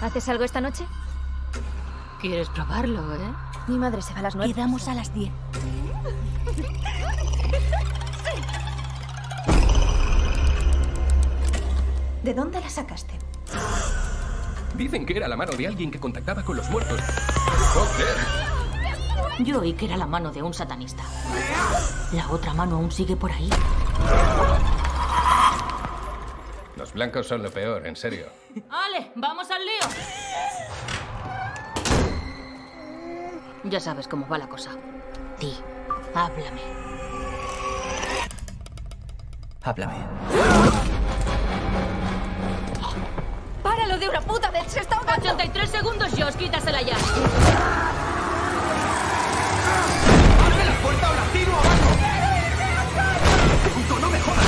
¿Haces algo esta noche? ¿Quieres probarlo, Mi madre se va a las 9. Quedamos a las 10. ¿De dónde la sacaste? Dicen que era la mano de alguien que contactaba con los muertos. ¡Joder! Yo oí que era la mano de un satanista. La otra mano aún sigue por ahí. Los blancos son lo peor, en serio. ¡Ale! ¡Vamos al lío! Ya sabes cómo va la cosa. Di, háblame. Háblame. ¡Páralo de una puta vez! ¡Se está ahogando! 83 segundos, Josh, quítasela ya. ¡Abre la puerta o la tiro abajo! ¡Puto, no me jodas!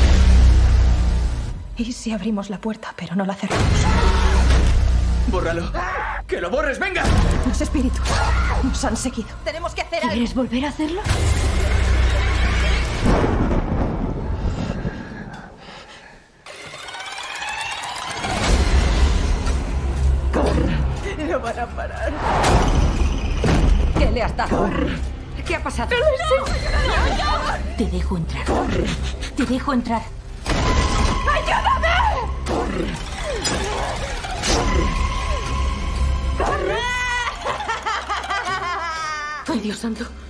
¿Y si abrimos la puerta, pero no la cerramos? ¡Bórralo! ¡Que lo borres, venga! Los espíritus nos han seguido. ¡Tenemos que hacer algo! ¿Quieres volver a hacerlo? No van a parar. ¿Qué le has dado? ¿Qué ha pasado? Te dejo entrar. Te dejo entrar. ¡Ay, Dios santo!